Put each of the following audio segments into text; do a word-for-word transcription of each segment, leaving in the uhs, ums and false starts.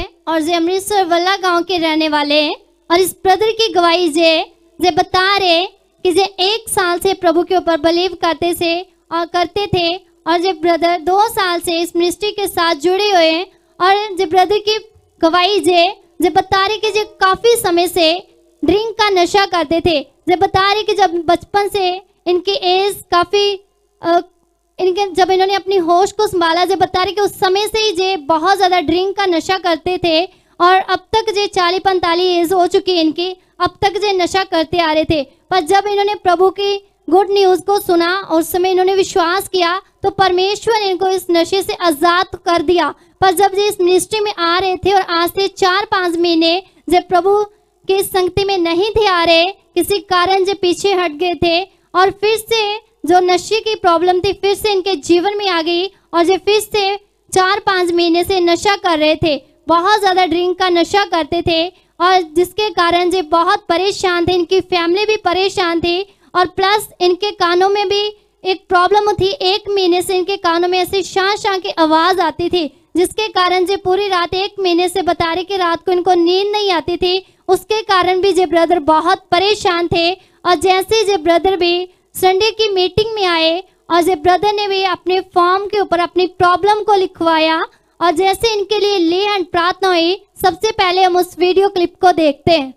और जे अमृतसर वल्ला गांव के रहने वाले हैं। और इस ब्रदर की गवाही जे जे बता रहे कि जे एक साल से प्रभु के ऊपर बिलीव करते थे और करते थे और जे ब्रदर दो साल से इस मिनिस्ट्री के साथ जुड़े हुए हैं। और जे ब्रदर की गवाही जे जे बता रहे कि जे काफी समय से ड्रिंक का नशा करते थे। जे बता रहे कि जब बचपन से इनकी एज काफी आ, इनके जब इन्होंने अपनी होश को संभाला, जे बता रहे कि उस समय से ही जे बहुत ज्यादा ड्रिंक का नशा करते थे और अब तक जे चालीस पैंतालीस एज हो चुकी है इनकी, अब तक जे नशा करते आ रहे थे। पर जब इन्होंने प्रभु की गुड न्यूज को सुना और उस समय इन्होंने विश्वास किया तो परमेश्वर ने इनको इस नशे से आजाद कर दिया। पर जब ये इस मिनिस्ट्री में आ रहे थे और आज से चार पांच महीने जब प्रभु की संगति में नहीं थे आ रहे, किसी कारण जो पीछे हट गए थे और फिर से जो नशे की प्रॉब्लम थी फिर से इनके जीवन में आ गई और जो फिर से चार पांच महीने से नशा कर रहे थे, बहुत ज्यादा ड्रिंक का नशा करते थे और जिसके कारण जो बहुत परेशान थे, इनकी फैमिली भी परेशान थी और प्लस इनके कानों में भी एक प्रॉब्लम थी। एक महीने से इनके कानों में ऐसी शां शां की आवाज आती थी जिसके कारण जो पूरी रात एक महीने से बता रहे कि रात को इनको नींद नहीं आती थी। उसके कारण भी जे ब्रदर बहुत परेशान थे और जैसे जे ब्रदर भी संडे की मीटिंग में आए और जे ब्रदर ने भी अपने फॉर्म के ऊपर अपनी प्रॉब्लम को लिखवाया और जैसे इनके लिए ले एंड प्रार्थना हुई। सबसे पहले हम उस वीडियो क्लिप को देखते हैं।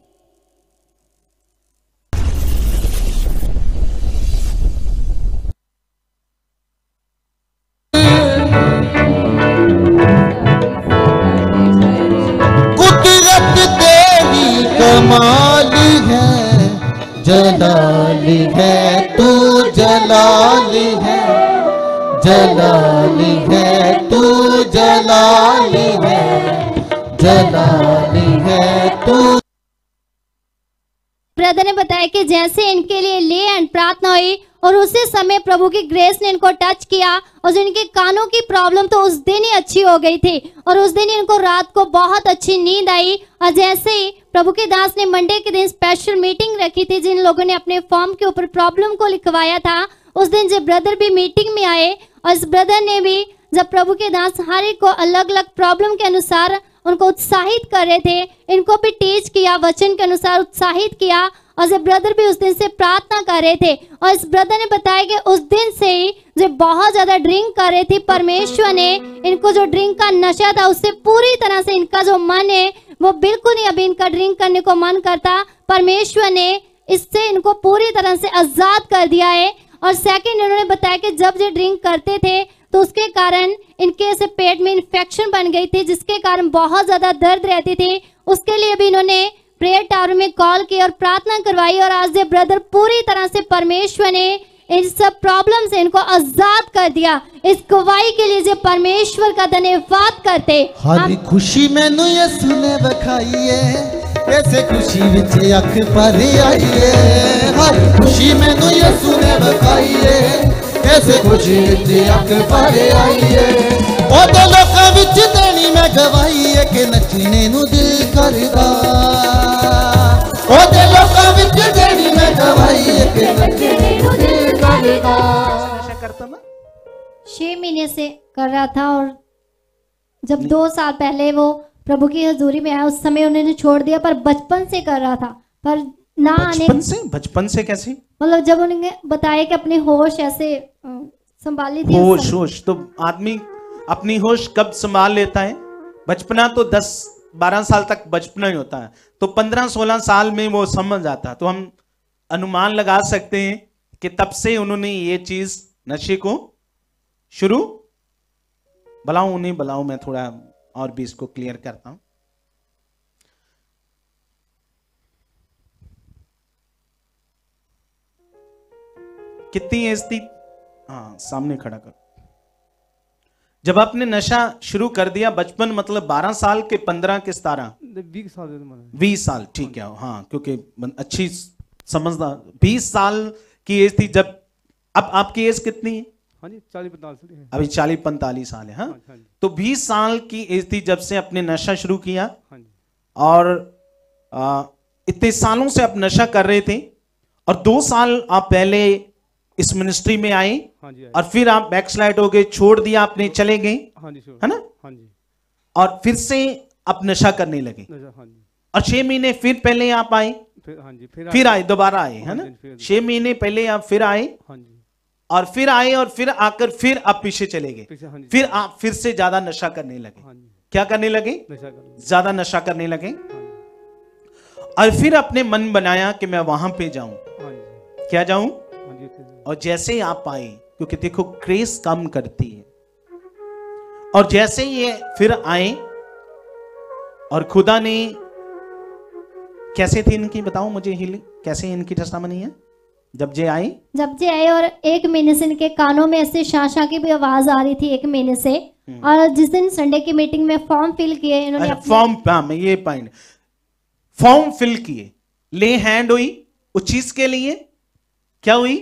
कुदरत तेरी कमाली है, जलाली है तू, जलाली है, जलाली है तू, जलाली है, जलाली है तू। ब्रदर ने बताया कि जैसे इनके लिए ले एंड प्रार्थना हुई और उसी समय प्रभु की ग्रेस ने इनको टच किया और जो इनके कानों की प्रॉब्लम तो उस दिन ही अच्छी हो गई थी और उस दिन ही इनको रात को बहुत अच्छी नींद आई। और जैसे ही प्रभु के दास ने मंडे के दिन स्पेशल मीटिंग रखी थी, जिन लोगों ने अपने फॉर्म के ऊपर प्रॉब्लम को लिखवाया था, उस दिन जब ब्रदर भी मीटिंग में आए और इस ब्रदर ने भी जब प्रभु के दास हर एक को अलग अलग प्रॉब्लम के अनुसार उनको उत्साहित कर रहे थे, इनको भी टीच किया, वचन के अनुसार उत्साहित किया और जब ब्रदर भी उस दिन से प्रार्थना कर रहे थे। और इस ब्रदर ने बताया कि उस दिन से ही जो बहुत ज्यादा ड्रिंक कर रहे थे, परमेश्वर ने इनको जो ड्रिंक का नशा था उससे पूरी तरह से इनका जो मन है वो बिल्कुल नहीं अभी इनका ड्रिंक करने को मन करता। परमेश्वर ने इससे इनको पूरी तरह से आजाद कर दिया है। और सेकंड उन्होंने बताया कि जब ये ड्रिंक करते थे तो उसके कारण इनके ऐसे पेट में इन्फेक्शन बन गई थी जिसके कारण बहुत ज्यादा दर्द रहती थी। उसके लिए भी इन्होंने प्रेयर टावर में कॉल की और प्रार्थना करवाई और आज ये ब्रदर पूरी तरह से परमेश्वर ने इन सब प्रॉब्लम से इनको आजाद कर दिया। इस गवाही के लिए जो परमेश्वर का धन्यवाद करते। हर खुशी मैनू यसू ने बखाई है, ऐसे खुशी विच अख पर आई है। हर खुशी मैनू यसू ने बखाई है, ऐसे खुशी विच अख पर आई है। ओदे लोकां विच देनी मैं गवाही है कि नचने नू दिल करदा। ओदे लोकां विच देनी मैं गवाही है कि नचने नू दिल करदा। नशा करता ना छह महीने से कर रहा था और जब दो साल पहले वो प्रभु की हजूरी में आया उस समय उन्होंने छोड़ दिया, पर बचपन से कर रहा था। पर ना आने बचपन से बचपन से कैसे मतलब जब उन्होंने बताया कि अपनी होश ऐसे संभाली थी। होश होश तो आदमी अपनी होश कब संभाल लेता है? बचपना तो दस बारह साल तक बचपना ही होता है, तो पंद्रह सोलह साल में वो समझ आता है। तो हम अनुमान लगा सकते हैं कि तब से उन्होंने ये चीज नशे को शुरू बुलाऊं नहीं बुलाऊं मैं थोड़ा और भी इसको क्लियर करता हूं। कितनी एज थी? हाँ सामने खड़ा कर। जब आपने नशा शुरू कर दिया बचपन मतलब बारह साल के पंद्रह के सतारह बीस साल बीस साल ठीक है। हाँ क्योंकि अच्छी समझदार बीस साल की एज थी जब। अब आपकी एज कितनी है? हाँ जी चालीस पैंतालीस है। अभी चालीस पैंतालीस साल है। हाँ, हाँ, हाँ तो बीस साल की एज थी जब से आपने नशा शुरू किया। हाँ जी। और आ, इतने सालों से आप नशा कर रहे थे और दो साल आप पहले इस मिनिस्ट्री में आए। हाँ जी। और फिर आप बैकस्लाइड हो गए, छोड़ दिया आपने, चले गए। हाँ जी है ना? हाँ जी। और फिर से आप नशा करने लगे, नशा, हाँ जी। और छह महीने फिर पहले आप आए, फिर हाँ जी, फिर फिर आए, दोबारा आए, है हाँ ना? जी, फिर- छह महीने पहले आप फिर आए, हाँ जी, और फिर आए, और फिर आकर फिर आप पीछे चले गए, पीछे, हाँ जी, फिर आप फिर से ज्यादा नशा करने लगे। हाँ जी, क्या करने लगे? नशा कर, ज्यादा नशा करने लगे, हाँ जी, और फिर अपने मन बनाया कि मैं वहां पे जाऊं। हाँ जी, क्या जाऊं? हाँ जी, फिर- और जैसे ही आप आए, क्योंकि देखो ग्रेस कम करती है, और जैसे ही ये फिर आए, और खुदा ने, कैसे थी इनकी, बताओ मुझे हीलिंग कैसे इनकी टेस्टामनी है? जब जे आए, जब जे आए और एक महीने से इनके कानों में ऐसे शाशा की भी आवाज आ रही थी एक महीने से। और जिस दिन संडे की मीटिंग में फॉर्म फिल किए इन्होंने अच्छा, अपने- फॉर्म, हाँ, मैं ये पॉइंट, फॉर्म फिल किए, ले हैंड हुई उस चीज के लिए, क्या हुई?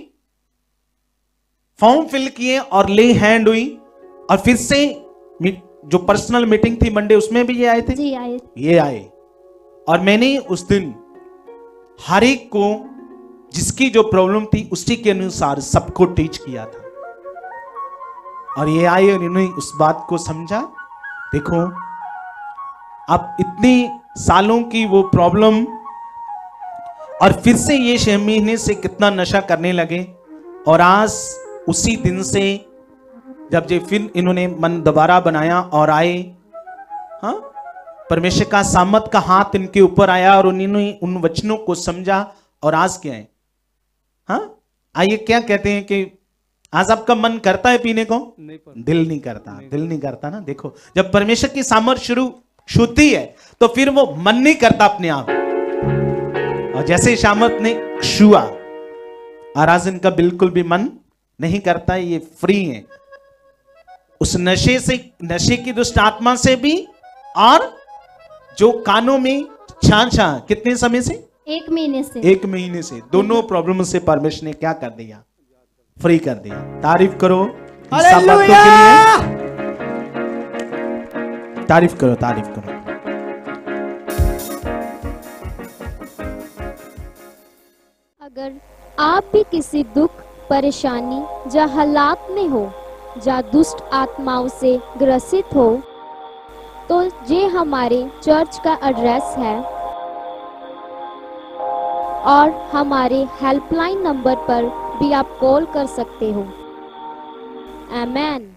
फॉर्म फिल किए और ले हैंड हुई, और फिर से मी- जो पर्सनल मीटिंग थी मंडे, उसमें भी ये आए थे, जी आए। ये आए, और मैंने उस दिन हर एक को जिसकी जो प्रॉब्लम थी उसी के अनुसार सबको टीच किया था, और ये आए और इन्होंने उस बात को समझा। देखो, अब इतनी सालों की वो प्रॉब्लम, और फिर से ये छह महीने से कितना नशा करने लगे, और आज उसी दिन से जब ये फिर इन्होंने मन दोबारा बनाया और आए, हाँ, परमेश्वर का सामर्थ का हाथ इनके ऊपर आया, और उन्होंने उन वचनों को समझा, और आज क्या है, हाँ, आइए, क्या कहते हैं कि आज आपका मन करता है पीने को? नहीं पर, दिल नहीं करता, दिल नहीं करता ना। देखो, जब परमेश्वर की सामर्थ शुरू छूती है तो फिर वो मन नहीं करता अपने आप, और जैसे सामर्थ ने छुआ, और आज इनका बिल्कुल भी मन नहीं करता, ये फ्री है उस नशे से, नशे की दुष्ट आत्मा से भी, और जो कानों में छाछा, कितने समय से? एक महीने से एक महीने से दोनों प्रॉब्लम से परमेश्वर ने क्या कर दिया? फ्री कर दिया। तारीफ करो इन सब बातों के लिए, तारीफ करो, तारीफ करो। अगर आप भी किसी दुख, परेशानी या हालात में हो, या दुष्ट आत्माओं से ग्रसित हो, तो ये हमारे चर्च का एड्रेस है, और हमारे हेल्पलाइन नंबर पर भी आप कॉल कर सकते हो। आमेन।